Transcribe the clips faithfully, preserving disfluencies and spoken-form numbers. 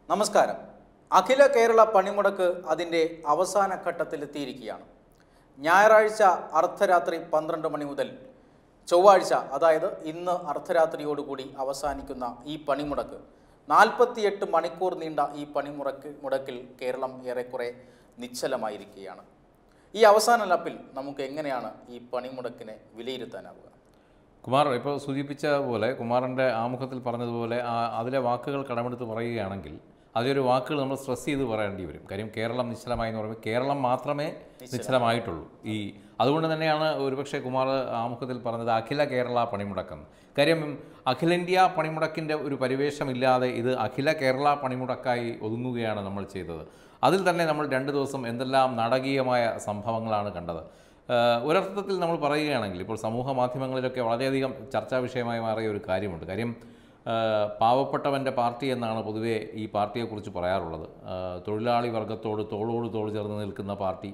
നമസ്കാരം. അഖില കേരള പണിമുടക്ക് അതിൻ്റെ അവസാന ഘട്ടത്തിലെത്തിയിരിക്കുകയാണ്. ഞായറാഴ്ച അർദ്ധരാത്രി പന്ത്രണ്ട് മണി മുതൽ ചൊവ്വാഴ്ച, അതായത് ഇന്ന് അർദ്ധരാത്രിയോടുകൂടി അവസാനിക്കുന്ന ഈ പണിമുടക്ക്, നാൽപ്പത്തിയെട്ട് മണിക്കൂർ നീണ്ട ഈ പണിമുടക്ക് മുടക്കിൽ കേരളം ഏറെക്കുറെ നിശ്ചലമായിരിക്കുകയാണ്. ഈ അവസാന ലപ്പിൽ നമുക്ക് എങ്ങനെയാണ് ഈ പണിമുടക്കിനെ വിലയിരുത്താനാവുക? കുമാർ ഇപ്പോൾ സൂചിപ്പിച്ച പോലെ, കുമാറിൻ്റെ ആമുഖത്തിൽ പറഞ്ഞതുപോലെ അതിലെ വാക്കുകൾ കടമെടുത്ത് പറയുകയാണെങ്കിൽ അതിലൊരു വാക്കുകൾ നമ്മൾ സ്ട്രെസ് ചെയ്ത് പറയേണ്ടി വരും. കാര്യം കേരളം നിശ്ചലമായി എന്ന് പറയുമ്പോൾ കേരളം മാത്രമേ നിശ്ചലമായിട്ടുള്ളൂ. ഈ അതുകൊണ്ട് തന്നെയാണ് ഒരുപക്ഷെ കുമാർ ആമുഖത്തിൽ പറഞ്ഞത് അഖില കേരള പണിമുടക്കം. കാര്യം അഖിലേന്ത്യാ പണിമുടക്കിൻ്റെ ഒരു പരിവേഷമില്ലാതെ ഇത് അഖില കേരള പണിമുടക്കായി ഒതുങ്ങുകയാണ് നമ്മൾ ചെയ്തത്. അതിൽ തന്നെ നമ്മൾ രണ്ട് ദിവസം എന്തെല്ലാം നാടകീയമായ സംഭവങ്ങളാണ് കണ്ടത്. ഒരർത്ഥത്തിൽ നമ്മൾ പറയുകയാണെങ്കിൽ ഇപ്പോൾ സമൂഹ മാധ്യമങ്ങളിലൊക്കെ വളരെയധികം ചർച്ചാ വിഷയമായി മാറിയ ഒരു കാര്യമുണ്ട്. കാര്യം പാവപ്പെട്ടവൻ്റെ പാർട്ടി എന്നാണ് പൊതുവേ ഈ പാർട്ടിയെക്കുറിച്ച് പറയാറുള്ളത്. തൊഴിലാളി വർഗത്തോട് തോളോട് തോൾ ചേർന്ന് നിൽക്കുന്ന പാർട്ടി,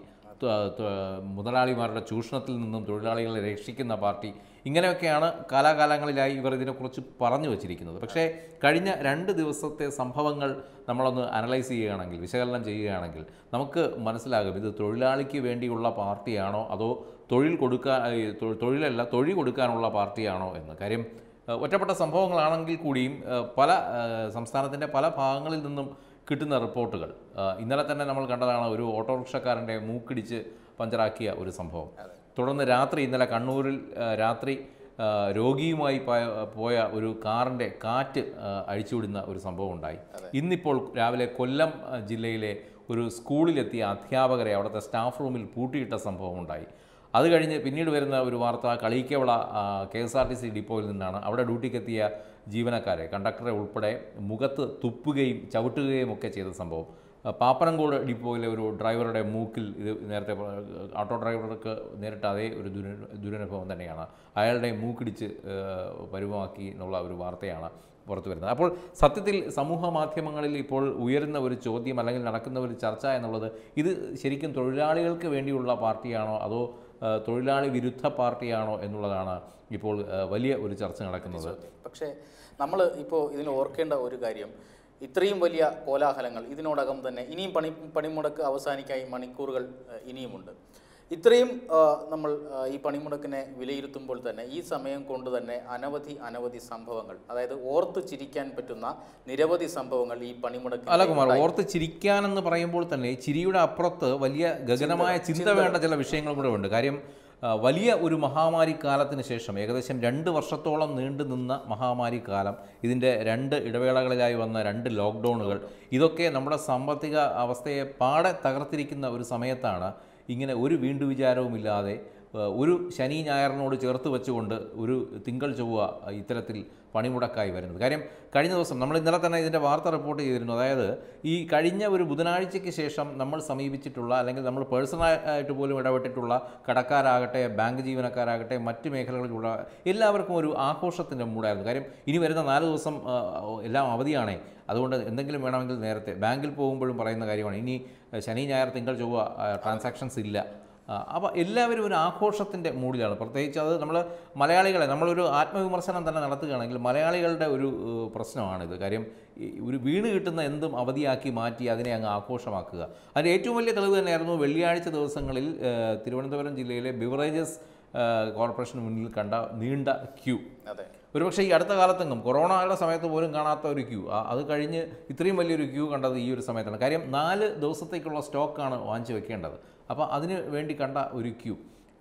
മുതലാളിമാരുടെ ചൂഷണത്തിൽ നിന്നും തൊഴിലാളികളെ രക്ഷിക്കുന്ന പാർട്ടി, ഇങ്ങനെയൊക്കെയാണ് കാലാകാലങ്ങളിലായി ഇവർ ഇതിനെക്കുറിച്ച് പറഞ്ഞു വച്ചിരിക്കുന്നത്. പക്ഷേ കഴിഞ്ഞ രണ്ട് ദിവസത്തെ സംഭവങ്ങൾ നമ്മളൊന്ന് അനലൈസ് ചെയ്യുകയാണെങ്കിൽ, വിശകലനം ചെയ്യുകയാണെങ്കിൽ നമുക്ക് മനസ്സിലാകും ഇത് തൊഴിലാളിക്ക് വേണ്ടിയുള്ള പാർട്ടിയാണോ അതോ തൊഴിൽ കൊടുക്കാൻ തൊഴിലല്ല തൊഴിൽ കൊടുക്കാനുള്ള പാർട്ടിയാണോ എന്ന്. കാര്യം ഒറ്റപ്പെട്ട സംഭവങ്ങളാണെങ്കിൽ കൂടിയും പല സംസ്ഥാനത്തിൻ്റെ പല ഭാഗങ്ങളിൽ നിന്നും കിട്ടുന്ന റിപ്പോർട്ടുകൾ, ഇന്നലെ തന്നെ നമ്മൾ കണ്ടതാണ് ഒരു ഓട്ടോറിക്ഷക്കാരൻ്റെ മൂക്കിടിച്ച് പഞ്ചറാക്കിയ ഒരു സംഭവം. തുടർന്ന് രാത്രി ഇന്നലെ കണ്ണൂരിൽ രാത്രി രോഗിയുമായി പോയ ഒരു കാറിൻ്റെ കാറ്റ് അഴിച്ചുവിടുന്ന ഒരു സംഭവം ഉണ്ടായി. ഇന്നിപ്പോൾ രാവിലെ കൊല്ലം ജില്ലയിലെ ഒരു സ്കൂളിലെത്തിയ അധ്യാപകരെ അവിടുത്തെ സ്റ്റാഫ് റൂമിൽ പൂട്ടിയിട്ട സംഭവം ഉണ്ടായി. അത് കഴിഞ്ഞ് പിന്നീട് വരുന്ന ഒരു വാർത്ത കളിക്കവള K S R T C ഡിപ്പോയിൽ നിന്നാണ്. അവിടെ ഡ്യൂട്ടിക്കെത്തിയ ജീവനക്കാരെ, കണ്ടക്ടറെ ഉൾപ്പെടെ മുഖത്ത് തുപ്പുകയും ചവിട്ടുകയും ഒക്കെ ചെയ്ത സംഭവം. പാപ്പനംകോട് ഡിപ്പോയിലെ ഒരു ഡ്രൈവറുടെ മൂക്കിൽ, ഇത് നേരത്തെ ഓട്ടോ ഡ്രൈവർക്ക് നേരിട്ട അതേ ഒരു ദുര ദുരനുഭവം തന്നെയാണ്. അയാളുടെ മൂക്കിടിച്ച് പരുവമാക്കി എന്നുള്ള ഒരു വാർത്തയാണ് പുറത്തു വരുന്നത്. അപ്പോൾ സത്യത്തിൽ സമൂഹ മാധ്യമങ്ങളിൽ ഇപ്പോൾ ഉയരുന്ന ഒരു ചോദ്യം അല്ലെങ്കിൽ നടക്കുന്ന ഒരു ചർച്ച എന്നുള്ളത്, ഇത് ശരിക്കും തൊഴിലാളികൾക്ക് വേണ്ടിയുള്ള പാർട്ടിയാണോ അതോ തൊഴിലാളി വിരുദ്ധ പാർട്ടിയാണോ എന്നുള്ളതാണ് ഇപ്പോൾ വലിയ ഒരു ചർച്ച നടക്കുന്നത്. പക്ഷേ നമ്മൾ ഇപ്പോൾ ഇതിന് ഓർക്കേണ്ട ഒരു കാര്യം, ഇത്രയും വലിയ കോലാഹലങ്ങൾ ഇതിനോടകം തന്നെ ഇനിയും പണി പണിമുടക്ക് അവസാനിക്കായി മണിക്കൂറുകൾ ഇനിയുമുണ്ട്. ഇത്രയും നമ്മൾ ഈ പണിമുടക്കിനെ വിലയിരുത്തുമ്പോൾ തന്നെ ഈ സമയം കൊണ്ട് തന്നെ അനവധി അനവധി സംഭവങ്ങൾ, അതായത് ഓർത്ത് ചിരിക്കാൻ പറ്റുന്ന നിരവധി സംഭവങ്ങൾ ഈ പണിമുടക്ക്. അല്ല കുമാർ, ഓർത്ത് ചിരിക്കാനെന്ന് പറയുമ്പോൾ തന്നെ ചിരിയുടെ അപ്പുറത്ത് വലിയ ഗഗനമായ ചിന്ത വേണ്ട ചില വിഷയങ്ങൾ കൂടെ ഉണ്ട്. കാര്യം വലിയ ഒരു മഹാമാരി കാലത്തിന് ശേഷം, ഏകദേശം രണ്ട് വർഷത്തോളം നീണ്ടു നിന്ന മഹാമാരി കാലം, ഇതിൻ്റെ രണ്ട് ഇടവേളകളിലായി വന്ന രണ്ട് ലോക്ക്ഡൗണുകൾ, ഇതൊക്കെ നമ്മുടെ സാമ്പത്തിക അവസ്ഥയെ പാടെ തകർത്തിരിക്കുന്ന ഒരു സമയത്താണ് ഇങ്ങനെ ഒരു വീണ്ടു വിചാരവുമില്ലാതെ ഒരു ശനി ഞായറിനോട് ചേർത്ത് വെച്ചുകൊണ്ട് ഒരു തിങ്കൾ ചൊവ്വ ഇത്തരത്തിൽ പണിമുടക്കായി വരുന്നത്. കാര്യം കഴിഞ്ഞ ദിവസം നമ്മൾ ഇന്നലെ തന്നെ ഇതിൻ്റെ വാർത്ത റിപ്പോർട്ട് ചെയ്തിരുന്നു. അതായത് ഈ കഴിഞ്ഞ ഒരു ബുധനാഴ്ചയ്ക്ക് ശേഷം നമ്മൾ സമീപിച്ചിട്ടുള്ള അല്ലെങ്കിൽ നമ്മൾ പേഴ്സണലായിട്ട് പോലും ഇടപെട്ടിട്ടുള്ള കടക്കാരാകട്ടെ, ബാങ്ക് ജീവനക്കാരാകട്ടെ, മറ്റ് മേഖലകളിലുള്ള എല്ലാവർക്കും ഒരു ആഘോഷത്തിൻ്റെ മൂടായിരുന്നു. കാര്യം ഇനി വരുന്ന നാല് ദിവസം എല്ലാം അവധിയാണേ, അതുകൊണ്ട് എന്തെങ്കിലും വേണമെങ്കിൽ നേരത്തെ ബാങ്കിൽ പോകുമ്പോഴും പറയുന്ന കാര്യമാണ്, ഇനി ശനി ഞായർ തിങ്കൾ ചൊവ്വ ട്രാൻസാക്ഷൻസ് ഇല്ല. അപ്പോൾ എല്ലാവരും ഒരു ആഘോഷത്തിൻ്റെ മൂഡിലാണ്. പ്രത്യേകിച്ച് അത് നമ്മൾ മലയാളികളെ, നമ്മളൊരു ആത്മവിമർശനം തന്നെ നടത്തുകയാണെങ്കിൽ മലയാളികളുടെ ഒരു പ്രശ്നമാണിത്. കാര്യം ഒരു വീണ് കിട്ടുന്ന എന്തും അവധിയാക്കി മാറ്റി അതിനെ അങ്ങ് ആഘോഷമാക്കുക. അതിൻ്റെ ഏറ്റവും വലിയ തെളിവ് തന്നെയായിരുന്നു വെള്ളിയാഴ്ച ദിവസങ്ങളിൽ തിരുവനന്തപുരം ജില്ലയിലെ ബിവറേജസ് കോർപ്പറേഷന് മുന്നിൽ കണ്ട നീണ്ട ക്യൂ. ഒരുപക്ഷെ ഈ അടുത്ത കാലത്തെങ്ങും കൊറോണയുടെ സമയത്ത് പോലും കാണാത്ത ഒരു ക്യൂ, അത് കഴിഞ്ഞ് ഇത്രയും വലിയൊരു ക്യൂ കണ്ടത് ഈ ഒരു സമയത്താണ്. കാര്യം നാല് ദിവസത്തേക്കുള്ള സ്റ്റോക്കാണ് വാങ്ങിച്ചു വെക്കേണ്ടത്. അപ്പോൾ അതിന് വേണ്ടി കണ്ട ഒരു ക്യൂ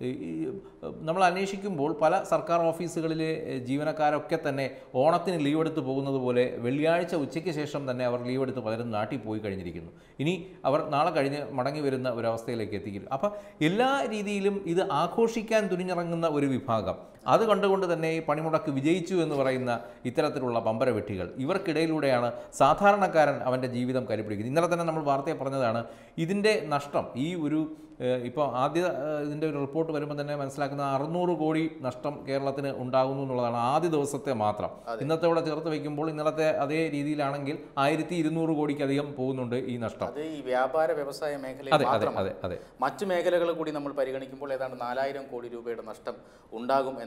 നമ്മൾ അന്വേഷിക്കുമ്പോൾ പല സർക്കാർ ഓഫീസുകളിലെ ജീവനക്കാരൊക്കെ തന്നെ ഓണത്തിന് ലീവ് എടുത്ത് പോകുന്നത് പോലെ വെള്ളിയാഴ്ച ഉച്ചയ്ക്ക് ശേഷം തന്നെ അവർ ലീവ് എടുത്ത് പലരും നാട്ടിൽ പോയി കഴിഞ്ഞിരിക്കുന്നു. ഇനി അവർ നാളെ കഴിഞ്ഞ് മടങ്ങി വരുന്ന ഒരവസ്ഥയിലേക്ക് എത്തിക്കുന്നു. അപ്പോൾ എല്ലാ രീതിയിലും ഇത് ആഘോഷിക്കാൻ തുനിഞ്ഞിറങ്ങുന്ന ഒരു വിഭാഗം, അത് കണ്ടുകൊണ്ട് തന്നെ ഈ പണിമുടക്ക് വിജയിച്ചു എന്ന് പറയുന്ന ഇത്തരത്തിലുള്ള പമ്പര വെട്ടികൾ, ഇവർക്കിടയിലൂടെയാണ് സാധാരണക്കാരൻ അവൻ്റെ ജീവിതം കരുപിടിക്കുന്നത്. ഇന്നലെ തന്നെ നമ്മൾ വാർത്തയെ പറഞ്ഞതാണ് ഇതിൻ്റെ നഷ്ടം. ഈ ഒരു ഇപ്പോൾ ആദ്യ ഇതിൻ്റെ ഒരു റിപ്പോർട്ട് വരുമ്പോൾ തന്നെ മനസ്സിലാക്കുന്ന അറുന്നൂറ് കോടി നഷ്ടം കേരളത്തിന് ഉണ്ടാകുന്നു എന്നുള്ളതാണ് ആദ്യ ദിവസത്തെ മാത്രം. ഇന്നത്തെ ചേർത്ത് വയ്ക്കുമ്പോൾ ഇന്നലത്തെ അതേ രീതിയിലാണെങ്കിൽ ആയിരത്തി ഇരുന്നൂറ് കോടിക്ക് അധികം പോകുന്നുണ്ട് ഈ നഷ്ടം. അത് ഈ വ്യാപാര വ്യവസായ മേഖലയിൽ മറ്റു മേഖലകൾ കൂടി നമ്മൾ പരിഗണിക്കുമ്പോൾ ഏതാണ്ട് നാലായിരം കോടി രൂപയുടെ നഷ്ടം ഉണ്ടാകും എന്നാണ്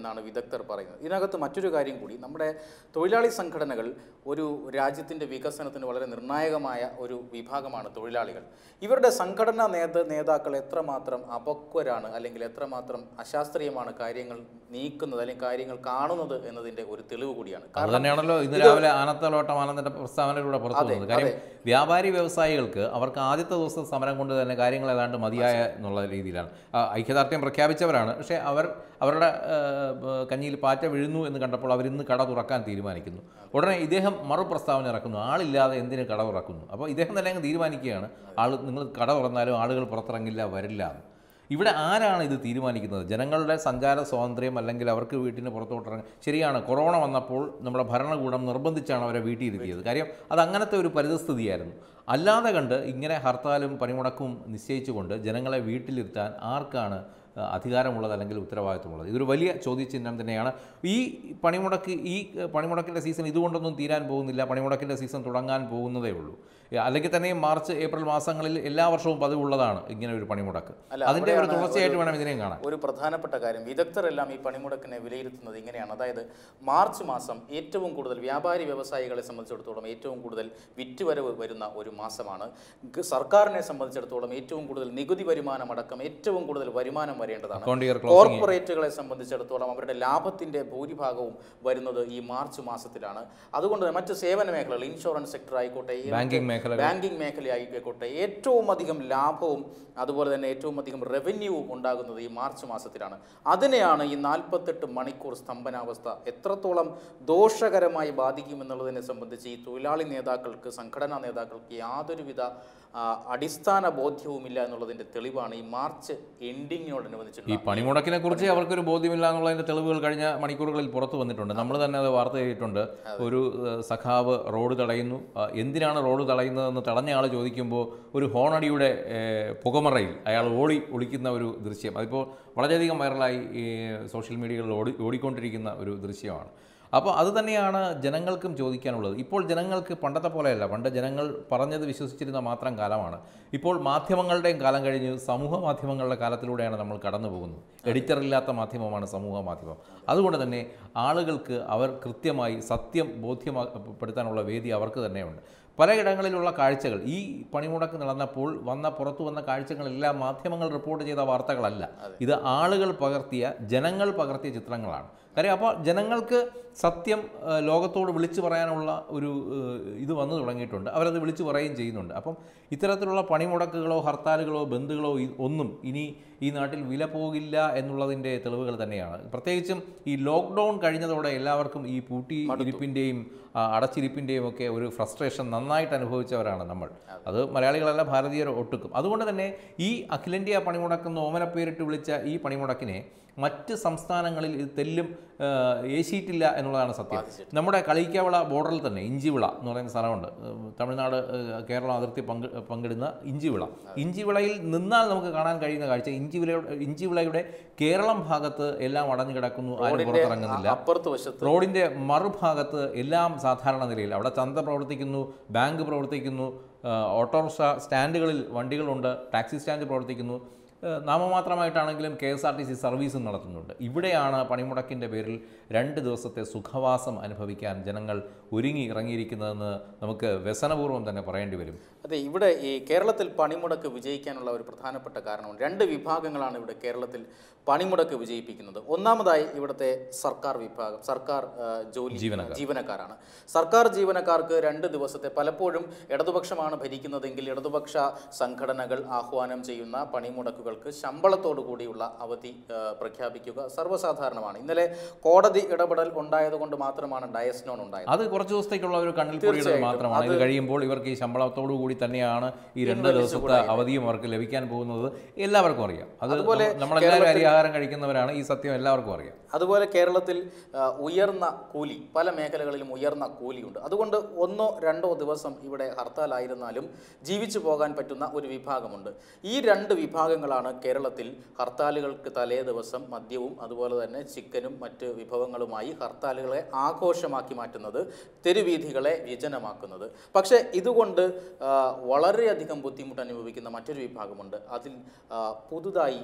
എന്നാണ് വിദഗ്ധർ പറയുന്നത്. ഇതിനകത്ത് മറ്റൊരു കാര്യം കൂടി, നമ്മുടെ തൊഴിലാളി സംഘടനകൾ ഒരു രാജ്യത്തിൻ്റെ വികസനത്തിന് വളരെ നിർണായകമായ ഒരു വിഭാഗമാണ് തൊഴിലാളികൾ. ഇവരുടെ സംഘടനാ നേത നേതാക്കൾ എത്രമാത്രം അപക്വരാണ് അല്ലെങ്കിൽ എത്രമാത്രം അശാസ്ത്രീയമാണ് കാര്യങ്ങൾ നീക്കുന്നത് അല്ലെങ്കിൽ കാര്യങ്ങൾ കാണുന്നത് എന്നതിൻ്റെ ഒരു തെളിവ് കൂടിയാണ്. അത് തന്നെയാണല്ലോ ഇന്ന് രാവിലെ ആനത്തലോട്ടം ആനന്ദൻ്റെ പ്രസ്താവനയിലൂടെ പുറത്തു വന്നത്. കാര്യം വ്യാപാരി വ്യവസായികൾക്ക് അവർക്ക് ആദ്യത്തെ ദിവസം സമരം കൊണ്ട് തന്നെ കാര്യങ്ങൾ ഏതാണ്ട് മതിയായ എന്നുള്ള രീതിയിലാണ്. ഐക്യദാർഢ്യം പ്രഖ്യാപിച്ചവരാണ്. പക്ഷേ അവർ അവരുടെ കഞ്ഞിയിൽ പാറ്റ വീഴുന്നു എന്ന് കണ്ടപ്പോൾ അവരിന്ന് കട തുറക്കാൻ തീരുമാനിക്കുന്നു. ഉടനെ ഇദ്ദേഹം മറുപ്രസ്താവന ഇറക്കുന്നു, ആളില്ലാതെ എന്തിന് കട തുറക്കുന്നു. അപ്പോൾ ഇദ്ദേഹം തന്നെ അങ്ങ് തീരുമാനിക്കുകയാണ്, ആൾ നിങ്ങൾ കട തുറന്നാലും ആളുകൾ പുറത്തിറങ്ങില്ല, വരില്ല. ഇവിടെ ആരാണ് ഇത് തീരുമാനിക്കുന്നത്? ജനങ്ങളുടെ സഞ്ചാര സ്വാതന്ത്ര്യം അല്ലെങ്കിൽ അവർക്ക് വീട്ടിന് പുറത്തോട്ടിറങ്ങി. ശരിയാണ്, കൊറോണ വന്നപ്പോൾ നമ്മുടെ ഭരണകൂടം നിർബന്ധിച്ചാണ് അവരെ വീട്ടിലിരുത്തിയത്. കാര്യം അത് അങ്ങനത്തെ ഒരു പരിതസ്ഥിതിയായിരുന്നു. അല്ലാതെ കണ്ട് ഇങ്ങനെ ഹർത്താലും പണിമുടക്കും നിശ്ചയിച്ചുകൊണ്ട് ജനങ്ങളെ വീട്ടിലിരുത്താൻ ആർക്കാണ് അധികാരമുള്ളത് അല്ലെങ്കിൽ ഉത്തരവാദിത്വമുള്ളത്? ഇതൊരു വലിയ ചോദ്യചിഹ്നം തന്നെയാണ്. ഈ പണിമുടക്ക് ഈ പണിമുടക്കിൻ്റെ സീസൺ ഇതുകൊണ്ടൊന്നും തീരാൻ പോകുന്നില്ല. പണിമുടക്കിൻ്റെ സീസൺ തുടങ്ങാൻ പോകുന്നതേ ഉള്ളൂ. അല്ലെങ്കിൽ തന്നെയും മാർച്ച് ഏപ്രിൽ മാസങ്ങളിൽ എല്ലാ വർഷവും പതിവുള്ളതാണ് ഇങ്ങനെ ഒരു പണിമുടക്ക്. അതിൻ്റെ ഒരു തുടർച്ചയായിട്ട് വേണം ഇതിനെയും കാണാൻ. ഒരു പ്രധാനപ്പെട്ട കാര്യം, വിദഗ്ധരെല്ലാം ഈ പണിമുടക്കിനെ വിലയിരുത്തുന്നത് ഇങ്ങനെയാണ്. അതായത് മാർച്ച് മാസം ഏറ്റവും കൂടുതൽ വ്യാപാരി വ്യവസായികളെ സംബന്ധിച്ചിടത്തോളം ഏറ്റവും കൂടുതൽ വിറ്റുവരവ് വരുന്ന ഒരു മാസമാണ്. സർക്കാരിനെ സംബന്ധിച്ചിടത്തോളം ഏറ്റവും കൂടുതൽ നികുതി വരുമാനം അടക്കം ഏറ്റവും കൂടുതൽ വരുമാനം വരേണ്ടതാണ്. കോർപ്പറേറ്റുകളെ സംബന്ധിച്ചിടത്തോളം അവരുടെ ലാഭത്തിന്റെ ഭൂരിഭാഗവും വരുന്നത് ഈ മാർച്ച് മാസത്തിലാണ്. അതുകൊണ്ട് മറ്റ് സേവന മേഖലകൾ, ഇൻഷുറൻസ് സെക്ടർ ആയിക്കോട്ടെ, ബാങ്കിംഗ് മേഖലയായിക്കോട്ടെ, ഏറ്റവും അധികം ലാഭവും അതുപോലെ തന്നെ ഏറ്റവും അധികം റവന്യൂവും ഉണ്ടാകുന്നത് ഈ മാർച്ച് മാസത്തിലാണ്. അതിനെയാണ് ഈ നാൽപ്പത്തെട്ട് മണിക്കൂർ സ്തംഭനാവസ്ഥ എത്രത്തോളം ദോഷകരമായി ബാധിക്കുമെന്നുള്ളതിനെ സംബന്ധിച്ച് ഈ തൊഴിലാളി നേതാക്കൾക്ക്, സംഘടനാ നേതാക്കൾക്ക് യാതൊരുവിധ അടിസ്ഥാന ബോധ്യവുമില്ല എന്നുള്ളതിൻ്റെ തെളിവാണ് ഈ മാർച്ച് എൻഡിങ്ങിനോടനുബന്ധിച്ച്. ഈ പണിമുടക്കിനെ കുറിച്ച് അവർക്കൊരു ബോധ്യമില്ല എന്നുള്ളതിൻ്റെ തെളിവുകൾ കഴിഞ്ഞ മണിക്കൂറുകളിൽ പുറത്തു വന്നിട്ടുണ്ട്. നമ്മൾ തന്നെ അത് വാർത്ത ചെയ്തിട്ടുണ്ട്. ഒരു സഖാവ് റോഡ് തടയുന്നു. എന്തിനാണ് റോഡ് തടയുന്നതെന്ന് തടഞ്ഞ ആൾ ചോദിക്കുമ്പോൾ ഒരു ഹോണടിയുടെ പുകമറയിൽ അയാൾ ഓടി ഒളിക്കുന്ന ഒരു ദൃശ്യം, അതിപ്പോൾ വളരെയധികം വൈറലായി ഈ സോഷ്യൽ മീഡിയകളിൽ ഓടി ഓടിക്കൊണ്ടിരിക്കുന്ന ഒരു ദൃശ്യമാണ്. അപ്പോൾ അത് തന്നെയാണ് ജനങ്ങൾക്കും ചോദിക്കാനുള്ളത്. ഇപ്പോൾ ജനങ്ങൾക്ക് പണ്ടത്തെ പോലെയല്ല. പണ്ട് ജനങ്ങൾ പറഞ്ഞത് വിശ്വസിച്ചിരുന്ന മാത്രം കാലമാണ്. ഇപ്പോൾ മാധ്യമങ്ങളുടെയും കാലം കഴിഞ്ഞ് സമൂഹ മാധ്യമങ്ങളുടെ കാലത്തിലൂടെയാണ് നമ്മൾ കടന്നു പോകുന്നത്. എഡിറ്ററില്ലാത്ത മാധ്യമമാണ് സമൂഹ മാധ്യമം. അതുകൊണ്ട് തന്നെ ആളുകൾക്ക് അവർ കൃത്യമായി സത്യം ബോധ്യപ്പെടുത്താനുള്ള വേദി അവർക്ക് തന്നെയുണ്ട്. പലയിടങ്ങളിലുള്ള കാഴ്ചകൾ ഈ പണിമുടക്ക് നടന്നപ്പോൾ വന്ന പുറത്തു വന്ന കാഴ്ചകളെല്ലാം മാധ്യമങ്ങൾ റിപ്പോർട്ട് ചെയ്ത വാർത്തകളല്ല. ഇത് ആളുകൾ പകർത്തിയ, ജനങ്ങൾ പകർത്തിയ ചിത്രങ്ങളാണ്. കാര്യം അപ്പോൾ ജനങ്ങൾക്ക് സത്യം ലോകത്തോട് വിളിച്ചു പറയാനുള്ള ഒരു ഇത് വന്നു തുടങ്ങിയിട്ടുണ്ട്. അവരത് വിളിച്ചു പറയുകയും ചെയ്യുന്നുണ്ട്. അപ്പം ഇത്തരത്തിലുള്ള പണിമുടക്കുകളോ ഹർത്താലുകളോ ബന്ദുകളോ ഒന്നും ഇനി ഈ നാട്ടിൽ വില പോകില്ല എന്നുള്ളതിൻ്റെ തെളിവുകൾ തന്നെയാണ്. പ്രത്യേകിച്ചും ഈ ലോക്ക്ഡൗൺ കഴിഞ്ഞതോടെ എല്ലാവർക്കും ഈ പൂട്ടി ഇരിപ്പിൻ്റെയും അടച്ചിരിപ്പിൻ്റെയും ഒക്കെ ഒരു ഫ്രസ്ട്രേഷൻ നന്നായിട്ട് അനുഭവിച്ചവരാണ് നമ്മൾ. അത് മലയാളികളല്ല, ഭാരതീയർ ഒട്ടുക്കും. അതുകൊണ്ട് തന്നെ ഈ അഖിലേന്ത്യാ പണിമുടക്കെന്ന് ഓമനപ്പേരിട്ട് വിളിച്ച ഈ പണിമുടക്കിനെ മറ്റ് സംസ്ഥാനങ്ങളിൽ ഇത് തെല്ലും ഏശിയിട്ടില്ല എന്നുള്ളതാണ് സത്യം. നമ്മുടെ കളിക്കാവിള ബോർഡറിൽ തന്നെ ഇഞ്ചിവിള എന്ന് പറയുന്ന സ്ഥലമുണ്ട്. തമിഴ്നാട് കേരളം അതിർത്തി പങ്ക് പങ്കിടുന്ന ഇഞ്ചിവിള. ഇഞ്ചിവിളയിൽ നിന്നാൽ നമുക്ക് കാണാൻ കഴിയുന്ന കാഴ്ച, ഇഞ്ചിവിളയുടെ ഇഞ്ചിവിളയുടെ കേരളം ഭാഗത്ത് എല്ലാം അടഞ്ഞു കിടക്കുന്നു, ആരും പുറത്തിറങ്ങുന്നില്ല. റോഡിൻ്റെ മറുഭാഗത്ത് എല്ലാം സാധാരണ നിലയിൽ, അവിടെ ചന്ത പ്രവർത്തിക്കുന്നു, ബാങ്ക് പ്രവർത്തിക്കുന്നു, ഓട്ടോറിക്ഷ സ്റ്റാൻഡുകളിൽ വണ്ടികളുണ്ട്, ടാക്സി സ്റ്റാൻഡ് പ്രവർത്തിക്കുന്നു, നാമമാത്രമായിട്ടാണെങ്കിലും K S R T C സർവീസും നടത്തുന്നുണ്ട്. ഇവിടെയാണ് പണിമുടക്കിൻ്റെ പേരിൽ രണ്ട് ദിവസത്തെ സുഖവാസം അനുഭവിക്കാൻ ജനങ്ങൾ ഒരുങ്ങി ഇറങ്ങിയിരിക്കുന്നതെന്ന് നമുക്ക് വ്യസനപൂർവ്വം തന്നെ പറയേണ്ടി വരും. അതെ, ഇവിടെ ഈ കേരളത്തിൽ പണിമുടക്ക് വിജയിക്കാനുള്ള ഒരു പ്രധാനപ്പെട്ട കാരണം, രണ്ട് വിഭാഗങ്ങളാണ് ഇവിടെ കേരളത്തിൽ പണിമുടക്ക് വിജയിപ്പിക്കുന്നത്. ഒന്നാമതായി ഇവിടുത്തെ സർക്കാർ വിഭാഗം, സർക്കാർ ജോലി ജീവനക്കാരാണ്. സർക്കാർ ജീവനക്കാർക്ക് രണ്ട് ദിവസത്തെ, പലപ്പോഴും ഇടതുപക്ഷമാണ് ഭരിക്കുന്നതെങ്കിൽ ഇടതുപക്ഷ സംഘടനകൾ ആഹ്വാനം ചെയ്യുന്ന പണിമുടക്കുകൾക്ക് ശമ്പളത്തോടു കൂടിയുള്ള അവധി പ്രഖ്യാപിക്കുക സർവ്വസാധാരണമാണ്. ഇന്നലെ കോടതി ഇടപെടൽ ഉണ്ടായതുകൊണ്ട് മാത്രമാണ് ഡയസ് നോൺ ഉണ്ടായത്. അത് കുറച്ച് ദിവസത്തേക്കുള്ള ഒരു കണ്ണിൽ പൊടിയിടൽ മാത്രമാണ്. ഇത് കഴിയുമ്പോൾ ഇവർക്ക് ഈ ശമ്പളത്തോടു കൂടി തന്നെയാണ് ഈ രണ്ട് ദിവസത്തെ അവധിയും അവർക്ക് ലഭിക്കാൻ പോകുന്നത്. എല്ലാവർക്കും അറിയാം. അതുപോലെ നമ്മളെല്ലാവരും അരിയാഹാരം കഴിക്കുന്നവരാണ്, ഈ സത്യം എല്ലാവർക്കും അറിയാം. അതുപോലെ കേരളത്തിൽ ഉയർന്ന കൂലി, പല മേഖലകളിലും ഉയർന്ന കൂലിയുണ്ട്. അതുകൊണ്ട് ഒന്നോ രണ്ടോ ദിവസം ഇവിടെ ഹർത്താലായിരുന്നാലും ജീവിച്ചു പോകാൻ പറ്റുന്ന ഒരു വിഭാഗമുണ്ട്. ഈ രണ്ട് വിഭാഗങ്ങളാണ് കേരളത്തിൽ ഹർത്താലുകൾക്ക് തലേ ദിവസം മദ്യവും അതുപോലെ തന്നെ ചിക്കനും മറ്റ് വിഭവങ്ങളുമായി ഹർത്താലുകളെ ആഘോഷമാക്കി മാറ്റുന്നത്, തെരുവീഥികളെ വിജനമാക്കുന്നത്. പക്ഷേ ഇതുകൊണ്ട് വളരെയധികം ബുദ്ധിമുട്ട് അനുഭവിക്കുന്ന മറ്റൊരു വിഭാഗമുണ്ട്. അതിൽ പുതുതായി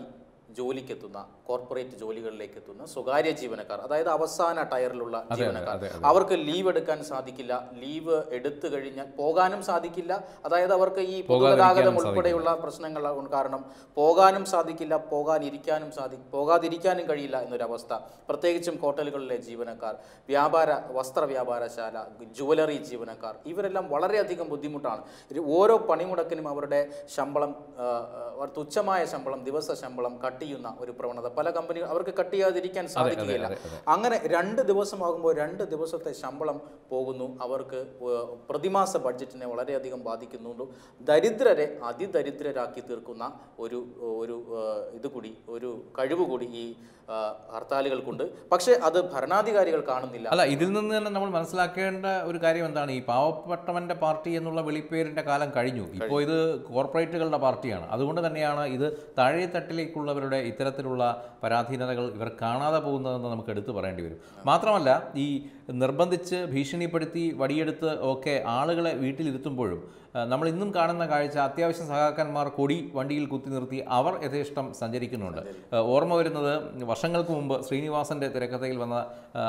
ജോലിക്കെത്തുന്ന, കോർപ്പറേറ്റ് ജോലികളിലേക്ക് എത്തുന്ന സ്വകാര്യ ജീവനക്കാർ, അതായത് അവസാന ടയറിലുള്ള ജീവനക്കാർ, അവർക്ക് ലീവ് എടുക്കാൻ സാധിക്കില്ല. ലീവ് എടുത്തു കഴിഞ്ഞാൽ പോകാനും സാധിക്കില്ല. അതായത് അവർക്ക് ഈ പൊതുഗതാഗതം ഉൾപ്പെടെയുള്ള പ്രശ്നങ്ങൾ കാരണം പോകാനും സാധിക്കില്ല, പോകാനിരിക്കാനും സാധി പോകാതിരിക്കാനും കഴിയില്ല എന്നൊരവസ്ഥ. പ്രത്യേകിച്ചും ഹോട്ടലുകളിലെ ജീവനക്കാർ, വ്യാപാര വസ്ത്ര വ്യാപാരശാല, ജുവലറി ജീവനക്കാർ, ഇവരെല്ലാം വളരെയധികം ബുദ്ധിമുട്ടാണ്. ഓരോ പണിമുടക്കിനും അവരുടെ ശമ്പളം, തുച്ഛമായ ശമ്പളം, ദിവസ ശമ്പളം കട്ട് ചെയ്യുന്ന ഒരു പ്രവണത പല കമ്പനികൾ അവർക്ക് കട്ട് ചെയ്യാതിരിക്കാൻ സാധിക്കുകയില്ല. അങ്ങനെ രണ്ട് ദിവസമാകുമ്പോൾ രണ്ട് ദിവസത്തെ ശമ്പളം പോകുന്നു. അവർക്ക് പ്രതിമാസ ബഡ്ജറ്റിനെ വളരെയധികം ബാധിക്കുന്നുണ്ട്. ദരിദ്രരെ അതിദരിദ്രരാക്കി തീർക്കുന്ന ഒരു ഒരു ഇത് കൂടി, ഒരു കഴിവ് കൂടി ഈ ഹർത്താലുകൾക്കുണ്ട്. പക്ഷേ അത് ഭരണാധികാരികൾ കാണുന്നില്ല. അല്ല, ഇതിൽ നിന്ന് തന്നെ നമ്മൾ മനസ്സിലാക്കേണ്ട ഒരു കാര്യം എന്താണ്, ഈ പാവപ്പെട്ടവന്റെ പാർട്ടി എന്നുള്ള വിളിപ്പേരിന്റെ കാലം കഴിഞ്ഞു. ഇപ്പോൾ ഇത് കോർപ്പറേറ്റുകളുടെ പാർട്ടിയാണ്. അതുകൊണ്ട് തന്നെയാണ് ഇത് താഴെത്തട്ടിലേക്കുള്ളവരുടെ ഇത്തരത്തിലുള്ള പരാധീനതകൾ ഇവർ കാണാതെ പോകുന്നതെന്ന് നമുക്ക് എടുത്തു പറയേണ്ടി വരും. മാത്രമല്ല, ഈ നിർബന്ധിച്ച് ഭീഷണിപ്പെടുത്തി വടിയെടുത്ത് ഒക്കെ ആളുകളെ വീട്ടിലിരുത്തുമ്പോഴും നമ്മൾ ഇന്നും കാണുന്ന കാഴ്ച, അത്യാവശ്യം സഹാക്കന്മാർ കൊടി വണ്ടിയിൽ കുത്തി നിർത്തി അവർ യഥേഷ്ടം സഞ്ചരിക്കുന്നുണ്ട്. ഓർമ്മ വരുന്നത് വർഷങ്ങൾക്ക് മുമ്പ് ശ്രീനിവാസൻ്റെ തിരക്കഥയിൽ വന്ന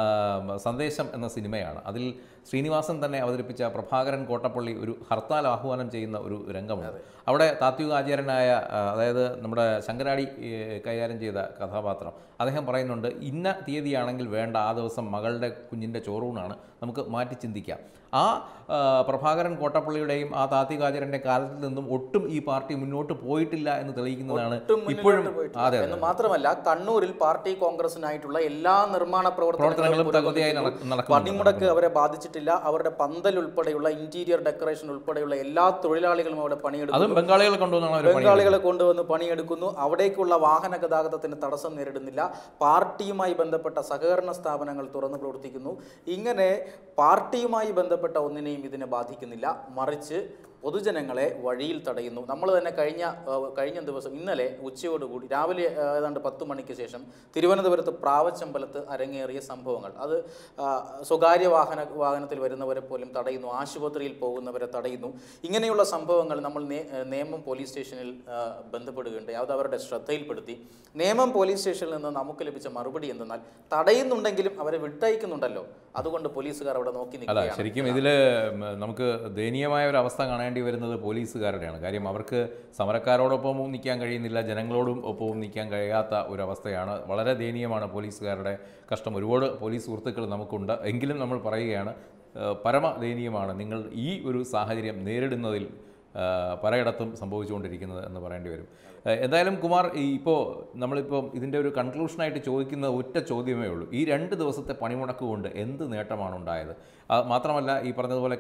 സന്ദേശം എന്ന സിനിമയാണ്. അതിൽ ശ്രീനിവാസൻ തന്നെ അവതരിപ്പിച്ച പ്രഭാകരൻ കോട്ടപ്പള്ളി ഒരു ഹർത്താൽ ആഹ്വാനം ചെയ്യുന്ന ഒരു രംഗമുണ്ട്. അവിടെ താത്വികാചാര്യനായ, അതായത് നമ്മുടെ ശങ്കരാടി കൈകാര്യം ചെയ്ത കഥാപാത്രം, അദ്ദേഹം പറയുന്നുണ്ട്, ഇന്ന തീയതിയാണെങ്കിൽ വേണ്ട, ആ ദിവസം മകളുടെ കുഞ്ഞിൻ്റെ ചോറൂണാണ്, നമുക്ക് മാറ്റി ചിന്തിക്കാം. ആ പ്രഭാകരൻ കോട്ടപ്പള്ളിയുടെയും ആ താത്വികാചാര്യൻ്റെ കാലത്തിൽ നിന്നും ഒട്ടും ഈ പാർട്ടി മുന്നോട്ട് പോയിട്ടില്ല എന്ന് തെളിയിക്കുന്നതാണ് ഇപ്പോഴും. അതെ, എന്ന് മാത്രമല്ല കണ്ണൂരിൽ പാർട്ടി കോൺഗ്രസിനായിട്ടുള്ള എല്ലാ നിർമ്മാണ പ്രവർത്തനങ്ങളും പണിമുടക്ക് അവരെ ബാധിച്ചിട്ടില്ല. അവരുടെ പന്തൽ ഉൾപ്പെടെയുള്ള ഇന്റീരിയർ ഡെക്കറേഷൻ ഉൾപ്പെടെയുള്ള എല്ലാ തൊഴിലാളികളും അവിടെ പണിയെടുക്കുന്നു. ബംഗാളികളെ കൊണ്ടുവന്ന് ബംഗാളികളെ കൊണ്ടുവന്ന് പണിയെടുക്കുന്നു. അവിടേക്കുള്ള വാഹന ഗതാഗതത്തിന് തടസ്സം നേരിടുന്നില്ല. പാർട്ടിയുമായി ബന്ധപ്പെട്ട സഹകരണ സ്ഥാപനങ്ങൾ തുറന്നു പ്രവർത്തിക്കുന്നു. ഇങ്ങനെ പാർട്ടിയുമായി ബന്ധപ്പെട്ട ഒന്നിനെയും ഇതിനെ ബാധിക്കുന്നില്ല. മറിച്ച് പൊതുജനങ്ങളെ വഴിയിൽ തടയുന്നു. നമ്മൾ തന്നെ കഴിഞ്ഞ കഴിഞ്ഞ ദിവസം ഇന്നലെ ഉച്ചയോടുകൂടി രാവിലെ ഏതാണ്ട് പത്ത് മണിക്ക് ശേഷം തിരുവനന്തപുരത്ത് പ്രാവച്ചമ്പലത്ത് അരങ്ങേറിയ സംഭവങ്ങൾ, അത് സ്വകാര്യ വാഹന വാഹനത്തിൽ വരുന്നവരെ പോലും തടയുന്നു, ആശുപത്രിയിൽ പോകുന്നവരെ തടയുന്നു. ഇങ്ങനെയുള്ള സംഭവങ്ങൾ നമ്മൾ നേമം പോലീസ് സ്റ്റേഷനിൽ ബന്ധപ്പെടുകയുണ്ടായി. അത് അവരുടെ ശ്രദ്ധയിൽപ്പെടുത്തി. നേമം പോലീസ് സ്റ്റേഷനിൽ നിന്ന് നമുക്ക് ലഭിച്ച മറുപടി എന്തെന്നാൽ, തടയുന്നുണ്ടെങ്കിലും അവരെ വിട്ടയക്കുന്നുണ്ടല്ലോ, അതുകൊണ്ട് പോലീസുകാർ അവിടെ നോക്കി നിൽക്കുകയാണ്. ശരിക്കും ഇതിൽ നമുക്ക് ദയനീയമായ ഒരു അവസ്ഥ കാണേണ്ടി വരുന്നത് പോലീസുകാരുടെയാണ്. കാര്യം അവർക്ക് സമരക്കാരോടൊപ്പവും നിൽക്കാൻ കഴിയുന്നില്ല, ജനങ്ങളോടും ഒപ്പവും നിൽക്കാൻ കഴിയാത്ത ഒരവസ്ഥയാണ്. വളരെ ദയനീയമാണ് പോലീസുകാരുടെ കഷ്ടം. ഒരുപാട് പോലീസ് സുഹൃത്തുക്കൾ നമുക്കുണ്ട്, എങ്കിലും നമ്മൾ പറയുകയാണ്, പരമദയനീയമാണ് നിങ്ങൾ ഈ ഒരു സാഹചര്യം നേരിടുന്നതിൽ പലയിടത്തും സംഭവിച്ചുകൊണ്ടിരിക്കുന്നത് എന്ന് പറയേണ്ടി വരും. എന്തായാലും കുമാർ, ഈ ഇപ്പോൾ നമ്മളിപ്പോൾ ഇതിൻ്റെ ഒരു കൺക്ലൂഷനായിട്ട് ചോദിക്കുന്ന ഒറ്റ ചോദ്യമേ ഉള്ളൂ, ഈ രണ്ട് ദിവസത്തെ പണിമുടക്ക് കൊണ്ട് എന്ത് നേട്ടമാണ് ഉണ്ടായത്? മാത്രമല്ല, ഈ പറഞ്ഞതുപോലെ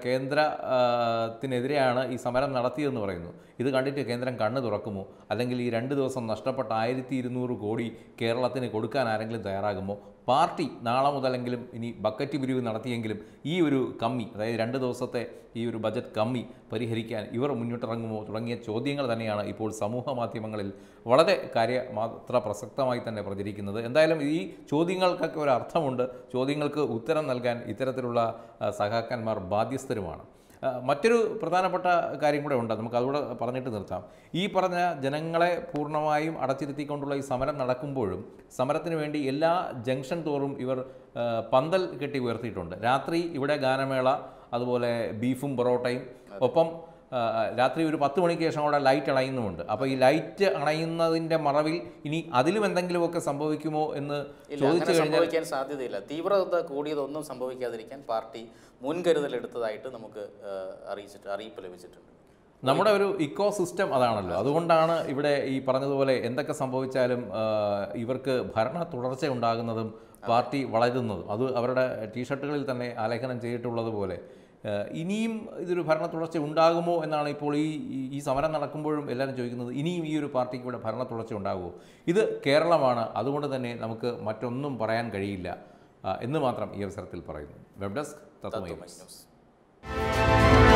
കേന്ദ്രത്തിനെതിരെയാണ് ഈ സമരം നടത്തിയതെന്ന് പറയുന്നു. ഇത് കണ്ടിട്ട് കേന്ദ്രം കണ്ണ് തുറക്കുമോ? അല്ലെങ്കിൽ ഈ രണ്ട് ദിവസം നഷ്ടപ്പെട്ട ആയിരത്തി ഇരുന്നൂറ് കോടി കേരളത്തിന് കൊടുക്കാൻ ആരെങ്കിലും തയ്യാറാകുമോ? പാർട്ടി നാളെ മുതലെങ്കിലും ഇനി ബക്കറ്റ് പിരിവ് നടത്തിയെങ്കിലും ഈ ഒരു കമ്മി, അതായത് രണ്ട് ദിവസത്തെ ഈ ഒരു ബജറ്റ് കമ്മി പരിഹരിക്കാൻ ഇവർ മുന്നിട്ടിറങ്ങുമോ തുടങ്ങിയ ചോദ്യങ്ങൾ തന്നെയാണ് ഇപ്പോൾ സമൂഹ മാധ്യമങ്ങളിൽ വളരെ കാര്യമാത്ര പ്രസക്തമായി തന്നെ പ്രചരിക്കുന്നത്. എന്തായാലും ഈ ചോദ്യങ്ങൾക്കൊക്കെ ഒരു അർത്ഥമുണ്ട്. ചോദ്യങ്ങൾക്ക് ഉത്തരം നൽകാൻ ഇത്തരത്തിലുള്ള സഹാക്കന്മാർ ബാധ്യസ്ഥരുമാണ്. മറ്റൊരു പ്രധാനപ്പെട്ട കാര്യം കൂടെ ഉണ്ട്, നമുക്ക് അതുകൂടെ പറഞ്ഞിട്ട് നിർത്താം. ഈ പറഞ്ഞ ജനങ്ങളെ പൂർണ്ണമായും അടച്ചിരുത്തിക്കൊണ്ടുള്ള ഈ സമരം നടക്കുമ്പോഴും സമരത്തിന് വേണ്ടി എല്ലാ ജംഗ്ഷൻ തോറും ഇവർ പന്തൽ കെട്ടി ഉയർത്തിയിട്ടുണ്ട്. രാത്രി ഇവിടെ ഗാനമേള, അതുപോലെ ബീഫും പൊറോട്ടയും, ഒപ്പം രാത്രി ഒരു പത്ത് മണിക്ക് ശേഷം അവിടെ ലൈറ്റ് അണയുന്നുമുണ്ട്. അപ്പോൾ ഈ ലൈറ്റ് അണയുന്നതിൻ്റെ മറവിൽ ഇനി അതിലും എന്തെങ്കിലുമൊക്കെ സംഭവിക്കുമോ എന്ന് ചോദിച്ചു കഴിഞ്ഞാൽ സാധ്യതയില്ല. തീവ്രത കൂടിയതൊന്നും സംഭവിക്കാതിരിക്കാൻ പാർട്ടി മുൻകരുതൽ എടുത്തതായിട്ട് നമുക്ക് അറിയിച്ചിട്ട് അറിയിപ്പ് ലഭിച്ചിട്ടുണ്ട്. നമ്മുടെ ഒരു ഇക്കോ സിസ്റ്റം അതാണല്ലോ. അതുകൊണ്ടാണ് ഇവിടെ ഈ പറഞ്ഞതുപോലെ എന്തൊക്കെ സംഭവിച്ചാലും ഇവർക്ക് ഭരണ തുടർച്ച ഉണ്ടാകുന്നതും പാർട്ടി വളരുന്നതും. അത് അവരുടെ ടീഷർട്ടുകളിൽ തന്നെ ആലേഖനം ചെയ്തിട്ടുള്ളതുപോലെ ഇനിയും ഇതൊരു ഭരണ തുടർച്ച ഉണ്ടാകുമോ എന്നാണ് ഇപ്പോൾ ഈ ഈ സമരം നടക്കുമ്പോഴും എല്ലാവരും ചോദിക്കുന്നത്. ഇനിയും ഈ ഒരു പാർട്ടിക്ക് ഇവിടെ ഭരണ തുടർച്ച ഉണ്ടാകുമോ? ഇത് കേരളമാണ്, അതുകൊണ്ട് തന്നെ നമുക്ക് മറ്റൊന്നും പറയാൻ കഴിയില്ല എന്ന് മാത്രം ഈ അവസരത്തിൽ പറയുന്നു. Web desk Tatwamayi news.